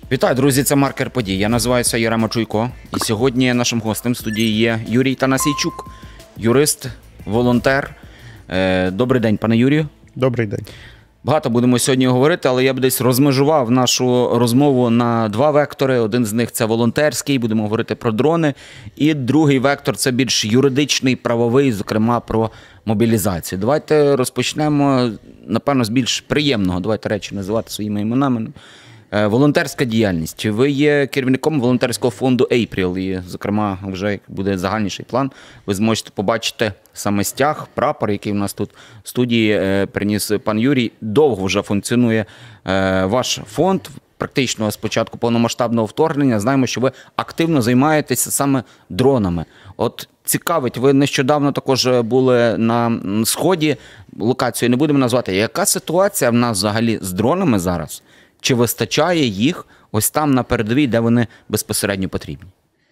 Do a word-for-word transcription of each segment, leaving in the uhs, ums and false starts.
Вітаю, друзі, це «Маркер подій». Я називаюся Ярема Чуйко. І сьогодні нашим гостем в студії є Юрій Танасійчук, юрист, волонтер. Добрий день, пане Юрію. Добрий день. Багато будемо сьогодні говорити, але я б десь розмежував нашу розмову на два вектори. Один з них – це волонтерський, будемо говорити про дрони. І другий вектор – це більш юридичний, правовий, зокрема про мобілізацію. Давайте розпочнемо, напевно, з більш приємного. Давайте речі називати своїми іменами. Волонтерська діяльність. Ви є керівником волонтерського фонду April, і, зокрема, вже як буде загальніший план, ви зможете побачити саме стяг, прапор, який у нас тут в студії приніс пан Юрій. Довго вже функціонує ваш фонд, практично з початку повномасштабного вторгнення. Знаємо, що ви активно займаєтеся саме дронами. От цікавить, ви нещодавно також були на Сході, локацію не будемо назвати. Яка ситуація в нас взагалі з дронами зараз? Чи вистачає їх ось там на передовій, де вони безпосередньо потрібні?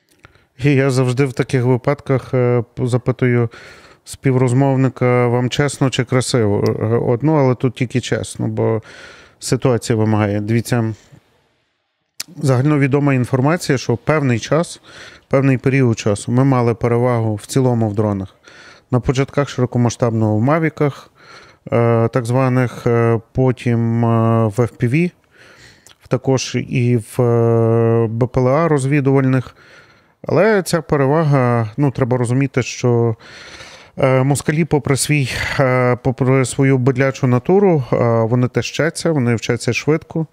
І я завжди в таких випадках запитую співрозмовника, вам чесно чи красиво? Одно, але тут тільки чесно, бо ситуація вимагає. Дивіться, загальновідома інформація, що певний час, певний період часу ми мали перевагу в цілому в дронах. На початках широкомасштабного в мавіках, так званих, потім в еф пі ві, також і в бе пе ел а розвідувальних. Але ця перевага, ну, треба розуміти, що москалі, попри, свій, попри свою бедлячу натуру, вони теж вчаться, вони вчаться швидко.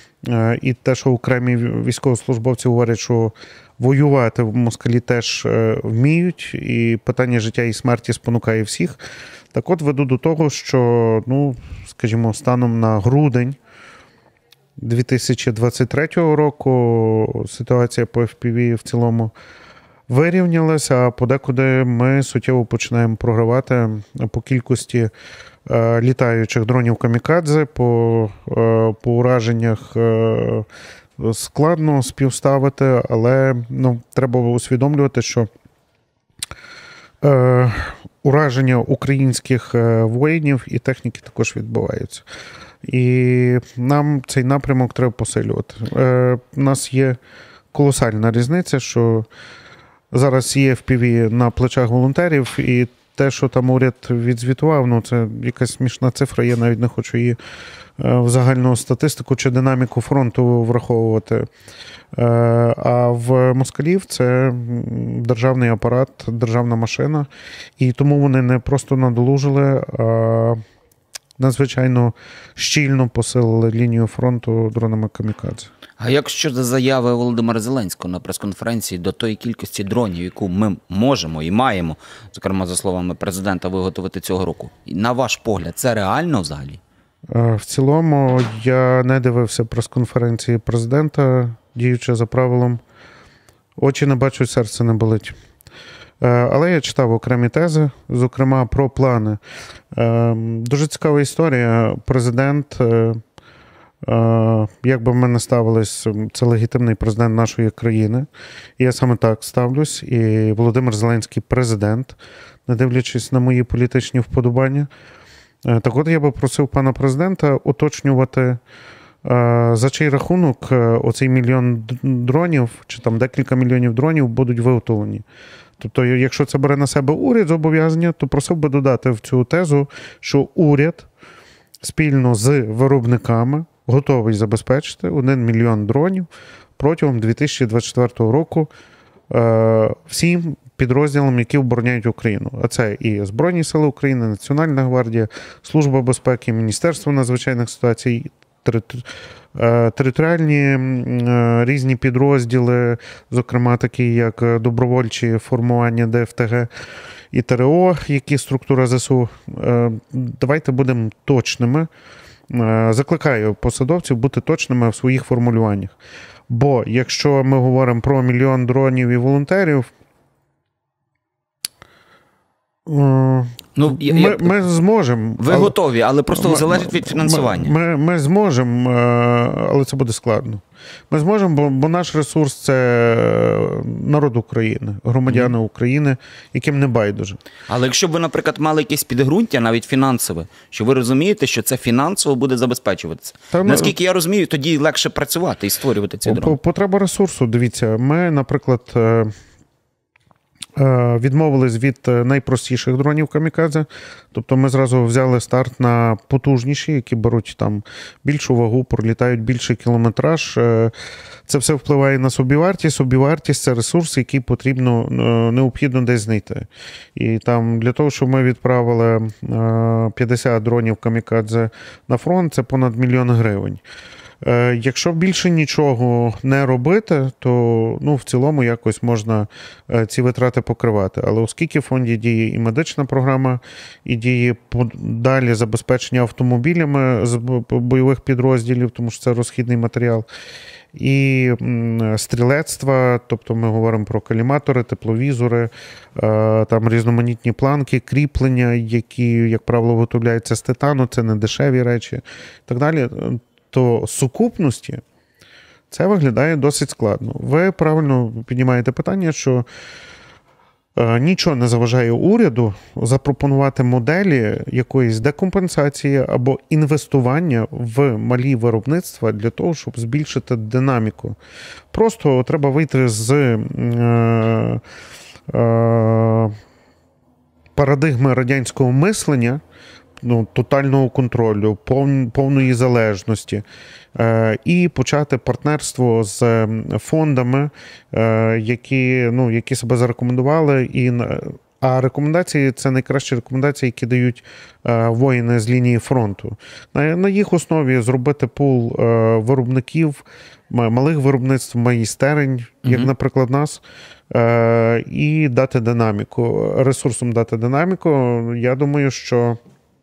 І те, що окремі військовослужбовці говорять, що воювати в москалі теж вміють, і питання життя і смерті спонукає всіх. Так от веду до того, що, ну, скажімо, станом на грудень дві тисячі двадцять третього року ситуація по еф пі ві в цілому вирівнялася, а подекуди ми суттєво починаємо програвати по кількості е, літаючих дронів камікадзе, по, е, по ураженнях е, складно співставити, але ну, треба усвідомлювати, що е, ураження українських воїнів і техніки також відбуваються. І нам цей напрямок треба посилювати. Е, у нас є колосальна різниця, що зараз є еф пі ві на плечах волонтерів, і те, що там уряд відзвітував, ну це якась смішна цифра, я навіть не хочу її в загальну статистику чи динаміку фронту враховувати. Е, а в москалів це державний апарат, державна машина, і тому вони не просто надолужили, а надзвичайно щільно посилили лінію фронту дронами камікадзе. А як щодо заяви Володимира Зеленського на прес-конференції до тої кількості дронів, яку ми можемо і маємо, зокрема за словами президента, виготовити цього року? На ваш погляд, це реально взагалі? В цілому я не дивився прес-конференції президента, діючи за правилом «очі не бачать, серце не болить». Але я читав окремі тези, зокрема про плани. Дуже цікава історія. Президент, як би ми не ставились, це легітимний президент нашої країни. І я саме так ставлюсь. І Володимир Зеленський президент, не дивлячись на мої політичні вподобання. Так от я би просив пана президента уточнювати, за чий рахунок оцей мільйон дронів, чи там декілька мільйонів дронів будуть виготовлені. Тобто, якщо це бере на себе уряд зобов'язання, то просив би додати в цю тезу, що уряд спільно з виробниками готовий забезпечити один мільйон дронів протягом дві тисячі двадцять четвертого року всім підрозділам, які обороняють Україну. А це і Збройні сили України, Національна гвардія, Служба безпеки, Міністерство надзвичайних ситуацій, територіальні різні підрозділи, зокрема такі як добровольчі формування де еф те ге і те ре о, які структура зе ес у. Давайте будемо точними. Закликаю посадовців бути точними в своїх формулюваннях. Бо якщо ми говоримо про мільйон дронів і волонтерів, Ну, я, Ми, я, ми зможемо. ви але- готові, але просто Ми- залежить від фінансування. Ми, ми, ми зможемо, е, але це буде складно. Ми зможемо, бо, бо наш ресурс це народ України, громадяни України, яким не байдуже. Але якщо б ви, наприклад, мали якесь підґрунтя, навіть фінансове, що ви розумієте, що це фінансово буде забезпечуватися. Та ми- Наскільки я розумію, тоді легше працювати і створювати ці дрони. Потреба ресурсу, дивіться, ми, наприклад, е, е, відмовились від е, найпростіших дронів камікадзе. Тобто ми зразу взяли старт на потужніші, які беруть там більшу вагу, пролітають більший кілометраж. Е, Це все впливає на собівартість. Собівартість – це ресурс, який потрібно, е, необхідно десь знайти. І там для того, щоб ми відправили е, п'ятдесят дронів камікадзе на фронт, це понад мільйон гривень. Е, Якщо більше нічого не робити, то ну, в цілому якось можна е, ці витрати покривати. Але оскільки в фонді діє і медична програма, і діє по- далі забезпечення автомобілями з бо- бойових підрозділів, тому що це розхідний матеріал, і м, стрілецтва, тобто ми говоримо про каліматори, тепловізори, е, там різноманітні планки, кріплення, які, як правило, виготовляються з титану, це не дешеві речі і так далі, то сукупності це виглядає досить складно. Ви правильно піднімаєте питання, що е, нічого не заважає уряду запропонувати моделі якоїсь декомпенсації або інвестування в малі виробництва для того, щоб збільшити динаміку. Просто треба вийти з е, е, парадигми радянського мислення, ну, тотального контролю, пов, повної залежності, е, і почати партнерство з фондами, е, які, ну, які себе зарекомендували. І, а рекомендації – це найкращі рекомендації, які дають е, воїни з лінії фронту. На, на їх основі зробити пул е, виробників, малих виробництв, майстерень, як, Мгм. наприклад, нас, е, і дати динаміку. Ресурсом дати динаміку. Я думаю, що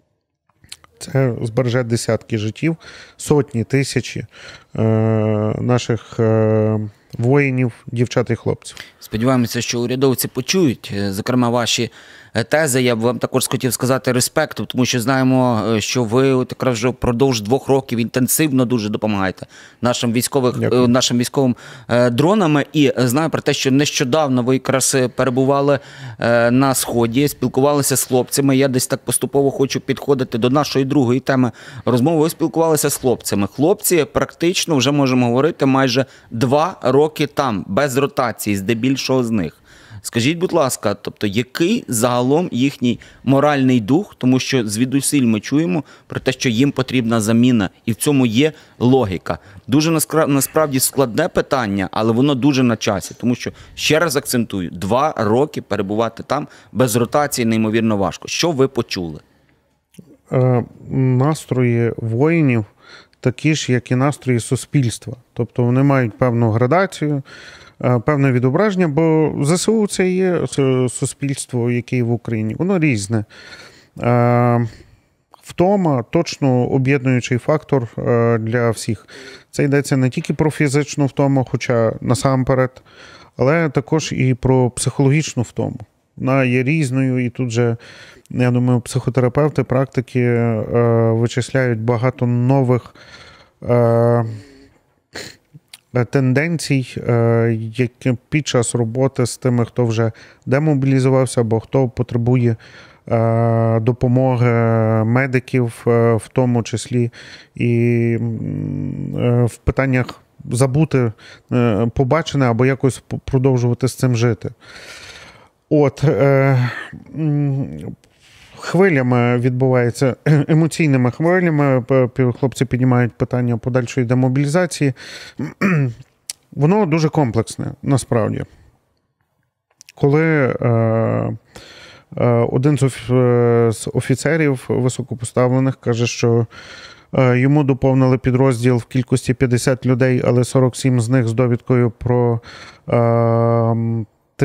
це збереже десятки життів, сотні, тисячі е, наших е, воїнів, дівчат і хлопців. Сподіваємося, що урядовці почують, е, зокрема, ваші е, тези. Я б вам також хотів сказати респект, тому що знаємо, е, що ви от якраз вже впродовж двох років інтенсивно дуже допомагаєте нашим, військових, Дякую. е, нашим військовим е, дронами. І е, знаю про те, що нещодавно ви якраз е, перебували е, на Сході, спілкувалися з хлопцями. Я десь так поступово хочу підходити до нашої другої теми розмови. Ви спілкувалися з хлопцями. Хлопці практично, вже можемо говорити, майже два роки там, без ротації, здебільшого з них. Скажіть, будь ласка, тобто, який загалом їхній моральний дух, тому що звідусіль ми чуємо про те, що їм потрібна заміна, і в цьому є логіка. Дуже наскра- насправді складне питання, але воно дуже на часі, тому що, ще раз акцентую, два роки перебувати там без ротації неймовірно важко. Що ви почули? Е, настрої воїнів такі ж, як і настрої суспільства. Тобто вони мають певну градацію, е, певне відображення, бо ЗСУ – це і є су- суспільство, яке є в Україні. Воно різне. Е, Втома – точно об'єднуючий фактор е, для всіх. Це йдеться не тільки про фізичну втому, хоча насамперед, але також і про психологічну втому. Вона є різною, і тут же, я думаю, психотерапевти, практики е, вичисляють багато нових е, тенденцій, е, які під час роботи з тими, хто вже демобілізувався, або хто потребує е, допомоги медиків, е, в тому числі, і м, е, в питаннях забути е, побачене або якось продовжувати з цим жити. От, е, м, хвилями відбувається, емоційними хвилями, п- п- хлопці піднімають питання подальшої демобілізації. Воно дуже комплексне, насправді. Коли е, е, один з, оф, е, з офіцерів високопоставлених каже, що е, йому доповнили підрозділ в кількості п'ятдесят людей, але сорок сім з них з довідкою про е,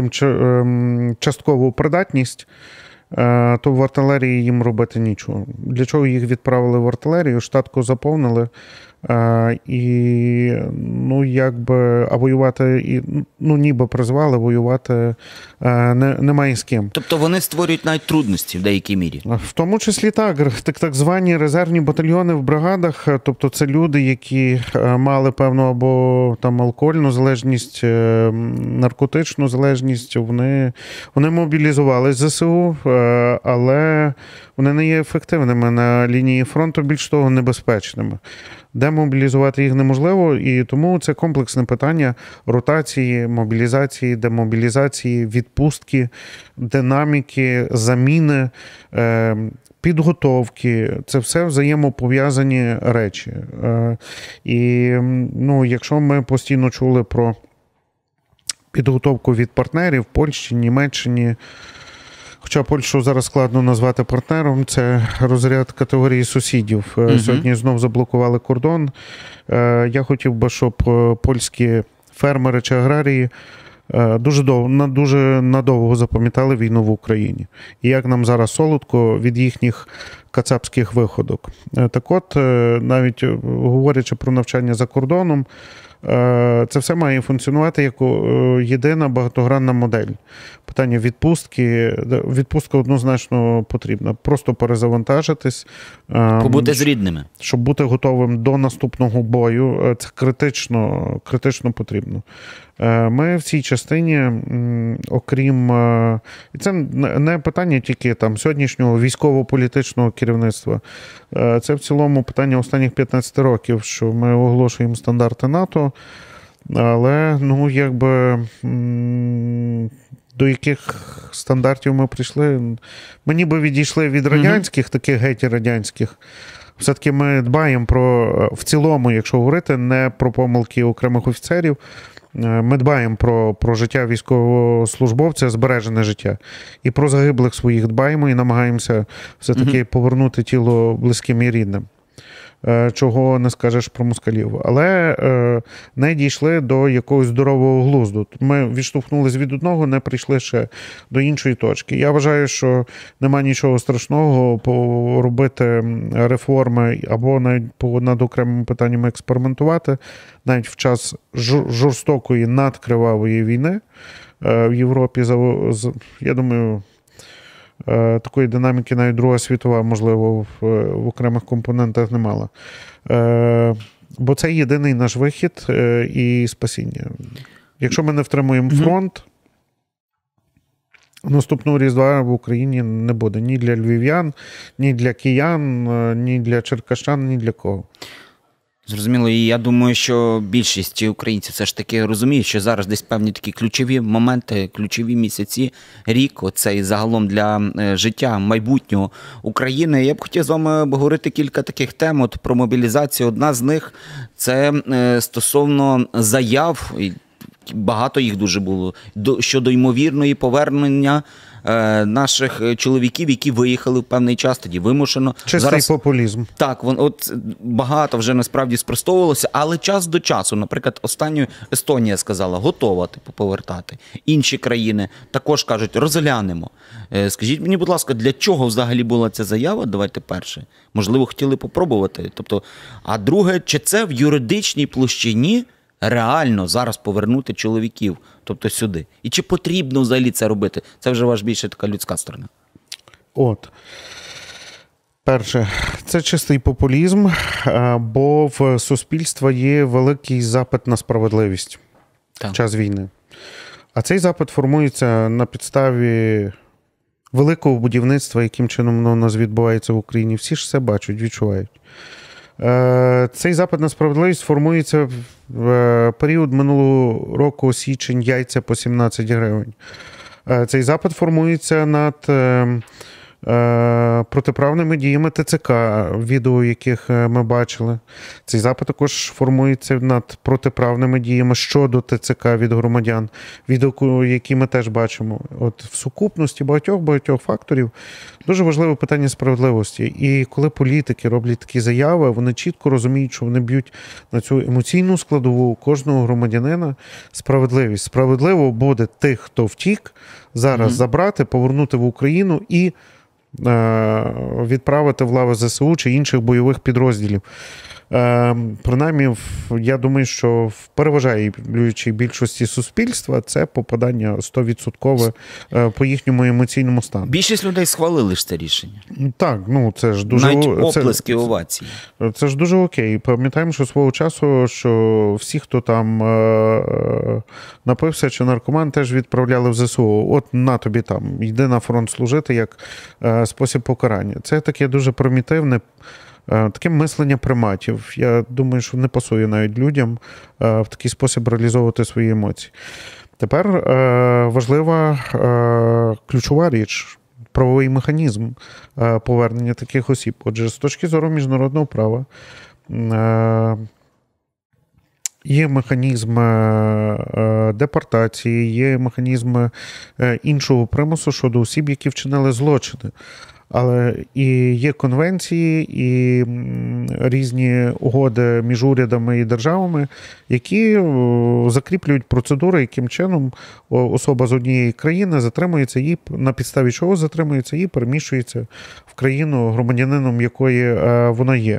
тим часткову придатність, то в артилерії їм робити нічого. Для чого їх відправили в артилерію, штатку заповнили, І, ну, якби, а воювати, і, ну, ніби призвали, воювати не, немає з ким. Тобто вони створюють навіть трудності в деякій мірі? В тому числі так. Так, так звані резервні батальйони в бригадах, тобто це люди, які мали певну або там алкогольну залежність, наркотичну залежність, вони, вони мобілізувалися з ЗСУ, але вони не є ефективними на лінії фронту, більш того, небезпечними. Демобілізувати їх неможливо, і тому це комплексне питання ротації, мобілізації, демобілізації, відпустки, динаміки, заміни, підготовки. Це все взаємопов'язані речі. І, ну, якщо ми постійно чули про підготовку від партнерів в Польщі, Німеччині, хоча Польщу зараз складно назвати партнером, це розряд категорії сусідів. Uh-huh. Сьогодні знов заблокували кордон. Я хотів би, щоб польські фермери чи аграрії дуже довго, дуже надовго запам'ятали війну в Україні. І як нам зараз солодко від їхніх кацапських виходок. Так от, навіть говорячи про навчання за кордоном, це все має функціонувати як єдина багатогранна модель. Питання відпустки. Відпустка однозначно потрібна. Просто перезавантажитись. Побути з рідними. Щоб бути готовим до наступного бою. Це критично, критично потрібно. Ми в цій частині, окрім... І це не питання тільки там сьогоднішнього військово-політичного керівництва. Це в цілому питання останніх п'ятнадцять років, що ми оголошуємо стандарти НАТО, але, ну, якби... До яких стандартів ми прийшли? Ми ніби відійшли від радянських, mm-hmm. таких геть радянських. Все-таки ми дбаємо про, в цілому, якщо говорити, не про помилки окремих офіцерів, ми дбаємо про, про життя військовослужбовця, збережене життя. І про загиблих своїх дбаємо і намагаємося все-таки mm-hmm. повернути тіло близьким і рідним. Чого не скажеш про москалів. Але е, не дійшли до якогось здорового глузду. Ми відштовхнулись від одного, не прийшли ще до іншої точки. Я вважаю, що нема нічого страшного робити реформи або навіть над окремими питаннями експериментувати, навіть в час жорстокої надкривавої війни е, в Європі. Я думаю, такої динаміки навіть Друга світова, можливо, в, в окремих компонентах не мала. Бо це єдиний наш вихід і спасіння. Якщо ми не втримуємо фронт, наступного Різдва в Україні не буде ні для львів'ян, ні для киян, ні для черкащан, ні для кого. Зрозуміло, і я думаю, що більшість українців все ж таки розуміє, що зараз десь певні такі ключові моменти, ключові місяці, рік, оцей загалом для життя майбутнього України. Я б хотів з вами обговорити кілька таких тем от про мобілізацію. Одна з них – це стосовно заяв, багато їх дуже було, щодо ймовірної повернення наших чоловіків, які виїхали в певний час, тоді вимушено. Чистий Зараз, популізм. Так, вон, от багато вже насправді спростовувалося, але час до часу, наприклад, останньою Естонія сказала, готова типу, повертати. Інші країни також кажуть, розглянемо. Скажіть мені, будь ласка, для чого взагалі була ця заява? Давайте перше. Можливо, хотіли попробувати. Тобто, а друге, чи це в юридичній площині реально зараз повернути чоловіків, тобто сюди? І чи потрібно взагалі це робити? Це вже ваш більше така людська сторона. От. Перше, це чистий популізм, бо в суспільства є великий запит на справедливість так. в час війни. А цей запит формується на підставі великого будівництва, яким чином воно у нас відбувається в Україні. Всі ж все бачать, відчувають. Цей запит на справедливість формується в період минулого року, січень, яйця по сімнадцять гривень. Цей запит формується над протиправними діями ТЦК, відео яких ми бачили. Цей запит також формується над протиправними діями щодо ТЦК від громадян, відео, які ми теж бачимо. От в сукупності багатьох-багатьох факторів дуже важливе питання справедливості. І коли політики роблять такі заяви, вони чітко розуміють, що вони б'ють на цю емоційну складову кожного громадянина справедливість. Справедливо буде тих, хто втік, зараз mm-hmm. забрати, повернути в Україну і відправити в лави ЗСУ чи інших бойових підрозділів. Принаймні, я думаю, що в переважаючій більшості суспільства це попадання сто відсотків по їхньому емоційному стану. Більшість людей схвалили ж це рішення. Так, ну це ж дуже... Навіть оплески, це, овації. Це ж дуже окей. Пам'ятаємо, що свого часу, що всі, хто там е- напився чи наркоман, теж відправляли в ЗСУ. От на тобі там, йди на фронт служити як е- спосіб покарання. Це таке дуже примітивне, таке мислення приматів. Я думаю, що не пасує навіть людям в такий спосіб реалізовувати свої емоції. Тепер важлива ключова річ – правовий механізм повернення таких осіб. Отже, з точки зору міжнародного права є механізм депортації, є механізм іншого примусу щодо осіб, які вчинили злочини. Але і є конвенції, і різні угоди між урядами і державами, які закріплюють процедури, яким чином особа з однієї країни затримується і на підставі чого затримується і переміщується в країну, громадянином якої вона є.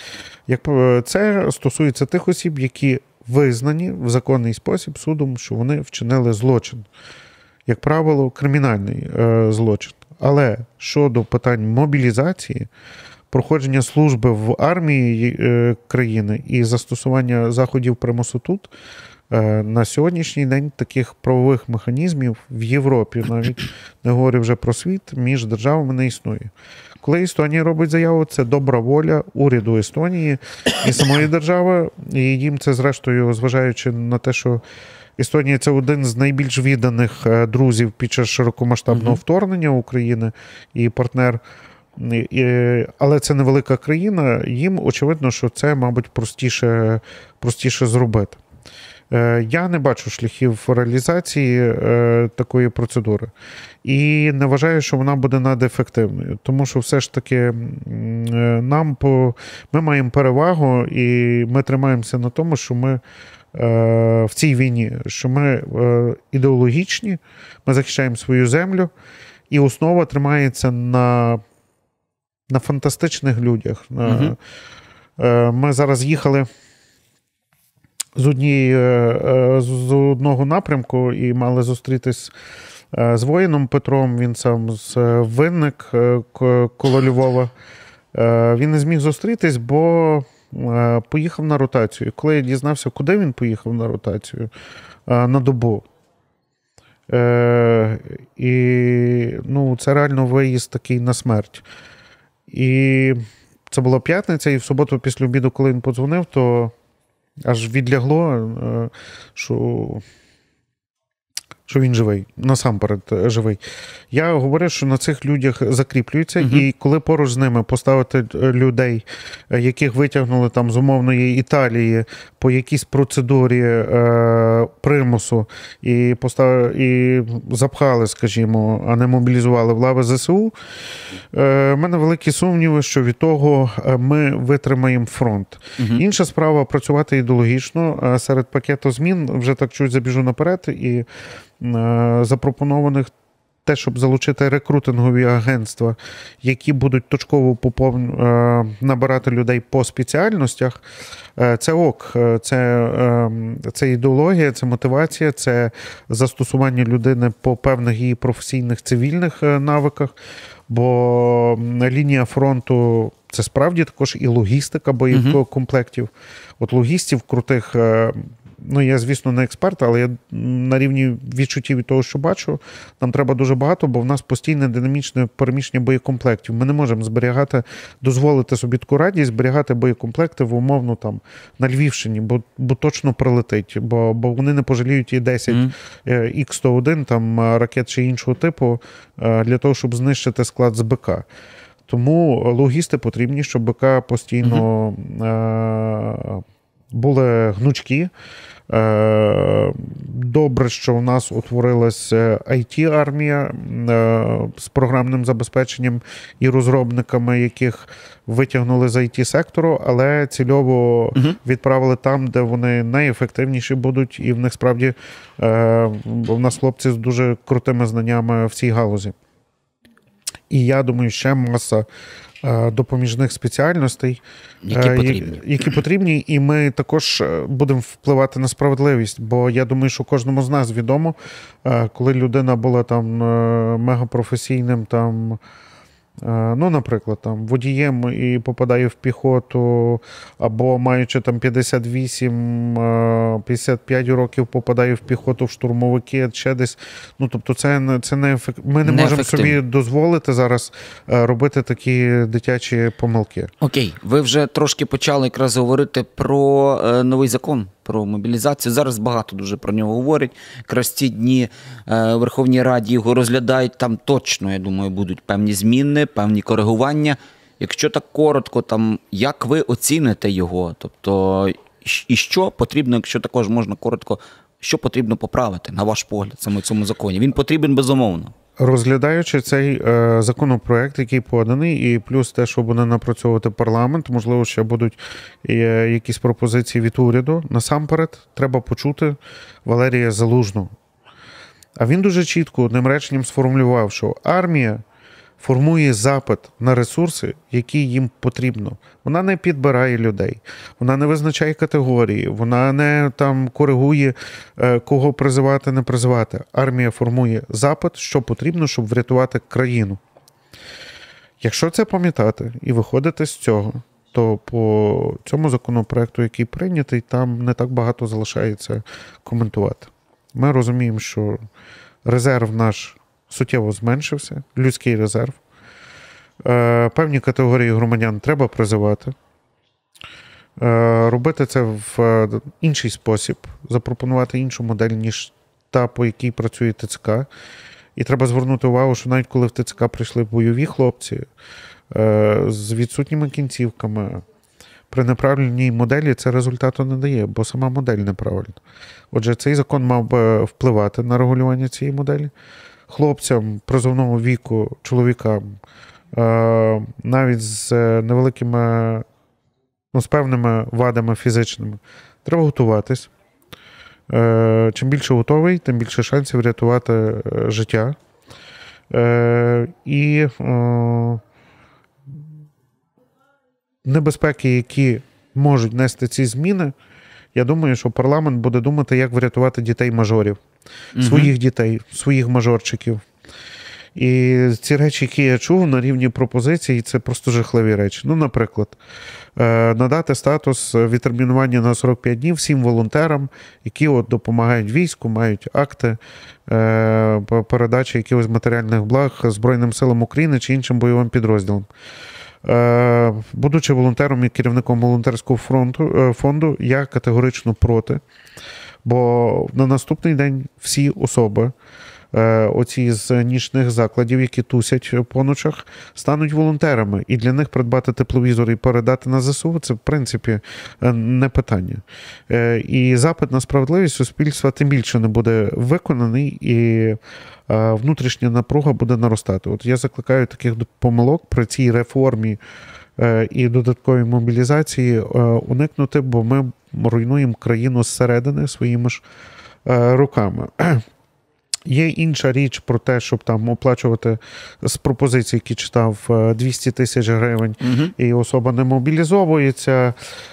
Це стосується тих осіб, які визнані в законний спосіб судом, що вони вчинили злочин. Як правило, кримінальний злочин. Але щодо питань мобілізації, проходження служби в армії країни і застосування заходів примусу тут, на сьогоднішній день таких правових механізмів в Європі, навіть не говорю вже про світ, між державами не існує. Коли Естонія робить заяву, це добра воля уряду Естонії і самої держави, і їм це, зрештою, зважаючи на те, що Естонія – це один з найбільш відданих друзів під час широкомасштабного mm-hmm. вторгнення України і партнер. Але це невелика країна, їм очевидно, що це, мабуть, простіше, простіше зробити. Я не бачу шляхів реалізації такої процедури. І не вважаю, що вона буде надефективною. Тому що все ж таки нам по... ми маємо перевагу і ми тримаємося на тому, що ми в цій війні, що ми ідеологічні, ми захищаємо свою землю, і основа тримається на, на фантастичних людях. Угу. Ми зараз їхали з, однієї, з одного напрямку і мали зустрітись з воїном Петром, він сам з Винник коло Львова. Він не зміг зустрітись, бо поїхав на ротацію. Коли я дізнався, куди він поїхав на ротацію, на добу. І ну, це реально виїзд такий на смерть. І це була п'ятниця, і в суботу після обіду, коли він подзвонив, то аж відлягло, що, що він живий, насамперед живий. Я говорю, що на цих людях закріплюється, угу. і коли поруч з ними поставити людей, яких витягнули там з умовної Італії по якійсь процедурі е, примусу і, постав... і запхали, скажімо, а не мобілізували в лави ЗСУ, е, в мене великі сумніви, що від того ми витримаємо фронт. Угу. Інша справа – працювати ідеологічно. Серед пакету змін, вже так чуть забіжу наперед, і запропонованих те, щоб залучити рекрутингові агентства, які будуть точково попов... набирати людей по спеціальностях, це ок, це, це ідеологія, це мотивація, це застосування людини по певних її професійних цивільних навиках, бо лінія фронту – це справді також і логістика боєкомплектів. Угу. От логістів крутих, ну, я, звісно, не експерт, але я на рівні відчуттів від того, що бачу, нам треба дуже багато, бо в нас постійне динамічне переміщення боєкомплектів. Ми не можемо зберігати, дозволити собі таку радість, зберігати боєкомплекти в умовно там на Львівщині, бо, бо точно прилетить, бо, бо вони не пожаліють і десять ікс сто один там ракет чи іншого типу для того, щоб знищити склад з БК. Тому логісти потрібні, щоб БК постійно mm-hmm. були гнучкі. Добре, що у нас утворилась ай ті-армія з програмним забезпеченням і розробниками, яких витягнули з ай ті-сектору, але цільово угу. відправили там, де вони найефективніші будуть, і в них справді в нас хлопці з дуже крутими знаннями в цій галузі. І я думаю, ще маса допоміжних спеціальностей, які потрібні. які потрібні, і ми також будемо впливати на справедливість, бо я думаю, що кожному з нас відомо, коли людина була там мегапрофесійним, там, ну, наприклад, там, водієм і попадає в піхоту, або маючи там п'ятдесят вісім - п'ятдесят п'ять років попадає в піхоту, в штурмовики, ще десь. Ну, тобто це, це не ефект... Ми не, не можемо собі дозволити зараз робити такі дитячі помилки. Окей, ви вже трошки почали якраз говорити про е, новий закон, про мобілізацію. Зараз багато дуже про нього говорять. Якраз ці дні е, в Верховній Раді його розглядають. Там точно, я думаю, будуть певні зміни, певні коригування. Якщо так коротко, там, як ви оціните його? Тобто, і що потрібно, якщо також можна коротко, що потрібно поправити, на ваш погляд, саме в цьому законі? Він потрібен безумовно. Розглядаючи цей е, законопроект, який поданий, і плюс те, що буде напрацьовувати парламент, можливо, ще будуть е, якісь пропозиції від уряду, насамперед треба почути Валерія Залужного. А він дуже чітко одним реченням сформулював, що армія формує запит на ресурси, які їм потрібно. Вона не підбирає людей, вона не визначає категорії, вона не там коригує, кого призивати, не призивати. Армія формує запит, що потрібно, щоб врятувати країну. Якщо це пам'ятати і виходити з цього, то по цьому законопроекту, який прийнятий, там не так багато залишається коментувати. Ми розуміємо, що резерв наш суттєво зменшився, людський резерв. Певні категорії громадян треба призивати. Робити це в інший спосіб, запропонувати іншу модель, ніж та, по якій працює ТЦК. І треба звернути увагу, що навіть коли в ТЦК прийшли бойові хлопці з відсутніми кінцівками, при неправильній моделі це результату не дає, бо сама модель неправильна. Отже, цей закон мав би впливати на регулювання цієї моделі. Хлопцям призовного віку, чоловікам, навіть з невеликими, ну, з певними вадами фізичними, треба готуватись. Чим більше готовий, тим більше шансів рятувати життя. І небезпеки, які можуть нести ці зміни, я думаю, що парламент буде думати, як врятувати дітей-мажорів. Угу. Своїх дітей, своїх мажорчиків. І ці речі, які я чув на рівні пропозицій, це просто жахливі речі. Ну, наприклад, надати статус відтермінування на сорок п'ять днів всім волонтерам, які от допомагають війську, мають акти передачі якихось матеріальних благ Збройним силам України чи іншим бойовим підрозділам. Будучи волонтером і керівником волонтерського фронту, фонду, я категорично проти. Бо на наступний день всі особи, оці з нічних закладів, які тусять по ночах, стануть волонтерами. І для них придбати тепловізор і передати на ЗСУ – це, в принципі, не питання. І запит на справедливість суспільства тим більше не буде виконаний, і внутрішня напруга буде наростати. От я закликаю таких помилок при цій реформі і додатковій мобілізації уникнути, бо ми руйнуємо країну зсередини своїми ж руками. Є інша річ про те, щоб там оплачувати з пропозицій, які читав, двісті тисяч гривень, угу. і особа не мобілізовується.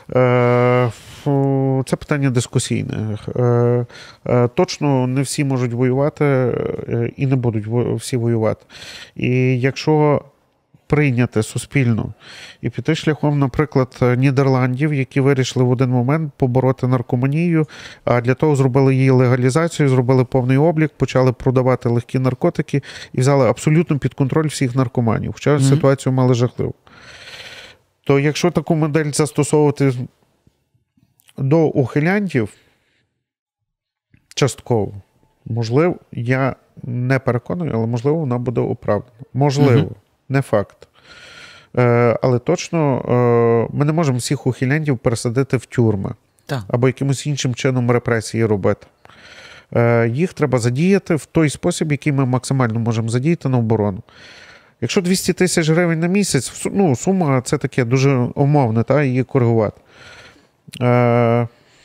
Це питання дискусійне. Точно не всі можуть воювати і не будуть всі воювати. І якщо прийняти суспільно і піти шляхом, наприклад, Нідерландів, які вирішили в один момент побороти наркоманію, а для того зробили її легалізацію, зробили повний облік, почали продавати легкі наркотики і взяли абсолютно під контроль всіх наркоманів, хоча mm-hmm. ситуацію мали жахливу. То якщо таку модель застосовувати до ухилянтів частково, можливо, я не переконую, але можливо вона буде оправдана. Можливо. Mm-hmm. Не факт. Але точно ми не можемо всіх ухилянтів пересадити в тюрми. Так. Або якимось іншим чином репресії робити. Їх треба задіяти в той спосіб, який ми максимально можемо задіяти на оборону. Якщо двісті тисяч гривень на місяць, ну, сума це таке дуже умовне, та, її коригувати.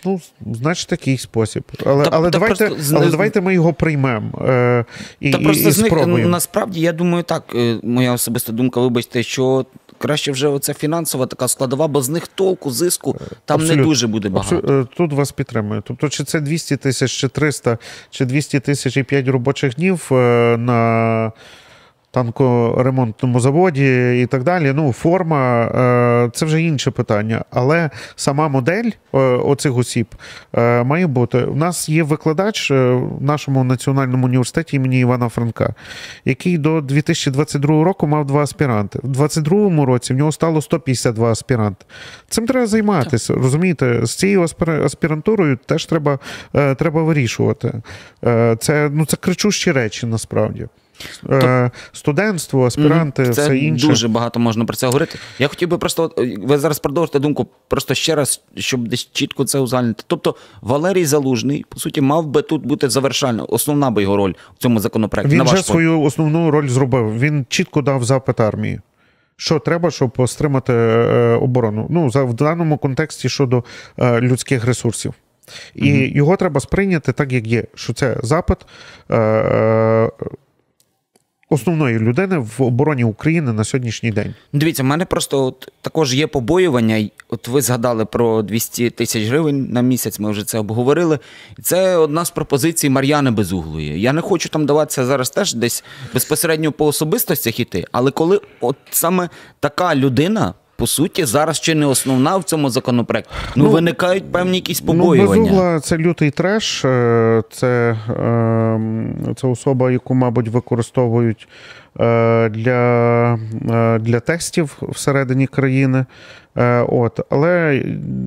Ну, значить, такий спосіб. Але, Та- але, та давайте, просто з- але давайте ми його приймемо е, і, Та і, просто і з них, спробуємо. насправді, я думаю, так, е, моя особиста думка, вибачте, що краще вже оця фінансова така складова, бо з них толку, зиску там Абсолютно. не дуже буде багато. Абсолютно. Тут вас підтримую. Тобто, чи це двісті тисяч, чи триста, чи двісті тисяч і п'ять робочих днів е, на танкоремонтному заводі і так далі. Ну, форма е, – це вже інше питання. Але сама модель е, оцих осіб е, має бути. У нас є викладач е, в нашому національному університеті імені Івана Франка, який до дві тисячі двадцять другого року мав два аспіранти. В двадцять другому році в нього стало сто п'ятдесят два аспіранти. Цим треба займатися, розумієте? З цією аспір- аспірантурою теж треба, е, треба вирішувати. Е, це, ну, це кричущі речі, насправді. Е, Студентство, аспіранти, Це все інше. дуже багато можна про це говорити. Я хотів би просто, от, ви зараз продовжите думку, просто ще раз, щоб десь чітко це узагальнити. Тобто Валерій Залужний, по суті, мав би тут бути завершальна, основна би його роль в цьому законопроекті. Він на вже ваш погляд. свою основну роль зробив. Він чітко дав запит армії. Що треба, щоб стримати е, оборону? Ну, за, в даному контексті щодо е, людських ресурсів. І угу. його треба сприйняти так, як є. Що це запит е, е, основної людини в обороні України на сьогоднішній день. Дивіться, в мене просто от також є побоювання. От ви згадали про двісті тисяч гривень на місяць, ми вже це обговорили. Це одна з пропозицій Мар'яни Безуглої. Я не хочу там даватися зараз теж десь безпосередньо по особистостях іти, але коли от саме така людина, по суті, зараз ще не основна в цьому законопроекті. Ну, ну виникають певні якісь побоювання. Ну, Безугла – це лютий треш, це, це особа, яку, мабуть, використовують для, для тестів всередині країни. От. Але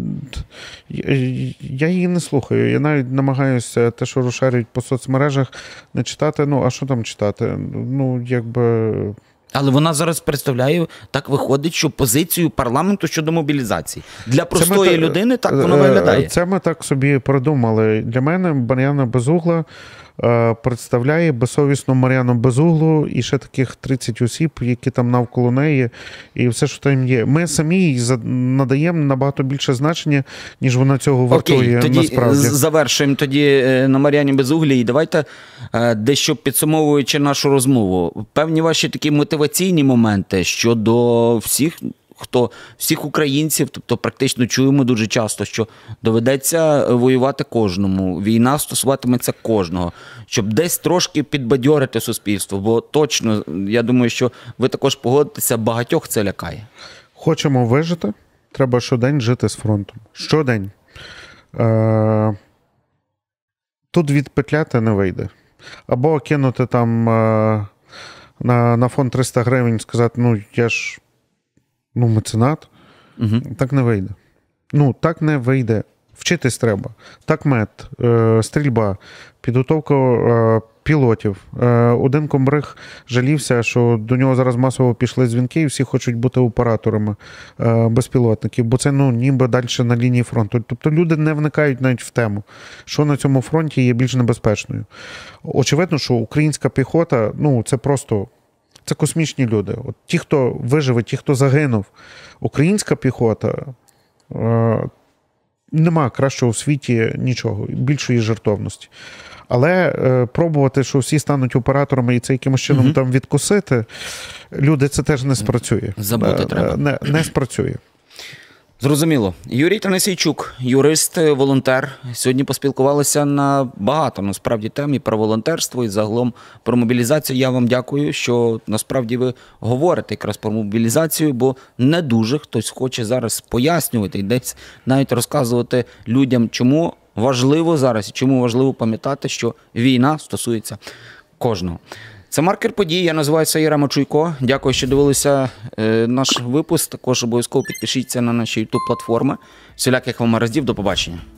я її не слухаю. Я навіть намагаюся те, що розширюють по соцмережах, не читати. Ну, а що там читати? Ну, якби... Але вона зараз представляє, так виходить, що позицію парламенту щодо мобілізації. Для простої ми, людини так воно виглядає. Це ми так собі придумали. Для мене Мар'яна Безугла представляє безсовісну Мар'яну Безуглу і ще таких тридцять осіб, які там навколо неї, і все, що там є. Ми самі їй надаємо набагато більше значення, ніж вона цього вартує. Окей, тоді насправді. Завершуємо тоді на Мар'яні Безуглі. І давайте, дещо підсумовуючи нашу розмову, певні ваші такі мотиваційні моменти щодо всіх, хто, всіх українців, тобто практично чуємо дуже часто, що доведеться воювати кожному, війна стосуватиметься кожного, щоб десь трошки підбадьорити суспільство, бо точно, я думаю, що ви також погодитеся, багатьох це лякає. Хочемо вижити, треба щодень жити з фронтом. Щодень. Е- Тут відпетляти не вийде. Або кинути там е- на, на фонд триста гривень, сказати, ну я ж ну, меценат, угу. Так не вийде. Ну, так не вийде. Вчитись треба. Так мед, е, стрільба, підготовка е, пілотів. Е, один комбриг жалівся, що до нього зараз масово пішли дзвінки і всі хочуть бути операторами е, безпілотників, бо це ну, ніби далі на лінії фронту. Тобто люди не вникають навіть в тему, що на цьому фронті є більш небезпечною. Очевидно, що українська піхота, ну, це просто... Це космічні люди. От ті, хто виживе, ті, хто загинув. Українська піхота, е, нема кращого в світі нічого, більшої жертовності. Але е, пробувати, що всі стануть операторами і це якимось чином угу. там відкусити, люди, це теж не спрацює. Забути е, треба. Не, не спрацює. Зрозуміло. Юрій Танасійчук, юрист, волонтер. Сьогодні поспілкувалися на багато, насправді, тем і про волонтерство, і загалом про мобілізацію. Я вам дякую, що насправді ви говорите якраз про мобілізацію, бо не дуже хтось хоче зараз пояснювати і десь навіть розказувати людям, чому важливо зараз, і чому важливо пам'ятати, що війна стосується кожного. Це «Маркер подій». Я називаюся Ярема Чуйко. Дякую, що дивилися е, наш випуск. Також обов'язково підпишіться на наші ютуб-платформи. Всіляких вам гараздів. До побачення.